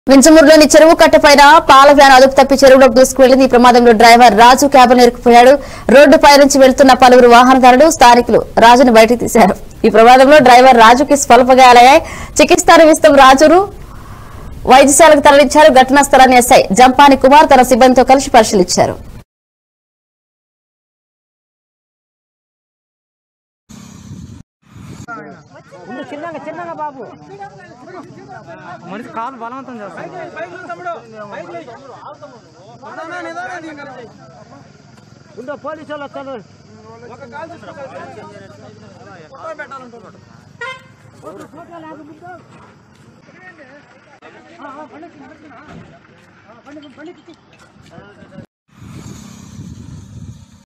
వింజమూరులోని చెరువు కట్టపైన పాల వ్యాన్ అదుపు తప్పి చెరువులోకి దూసుకువెళ్లింది. ఈ ప్రమాదంలో డ్రైవర్ రాజు క్యాబిన్ ఇరుక్కుపోయాడు. రోడ్డుపై నుంచి వెళ్తున్న పలువురు వాహనదారులు స్థానికులు రాజును బయటకు తీశారు. ఈ ప్రమాదంలో డ్రైవర్ రాజుకి స్వల్ప గాయాలయ్యాయి. చికిత్స నిమిత్తం రాజును వైద్యశాలకు తరలించారు. ఘటనా స్థలాన్ని ఎస్ఐ జంపాని కుమార్ తన సిబ్బందితో కలిసి పరిశీలించారు. చిన్నగా బాబు మనిషి కాలు బలవంతం చేస్తాడు. పోలీసు వాళ్ళు వస్తారు.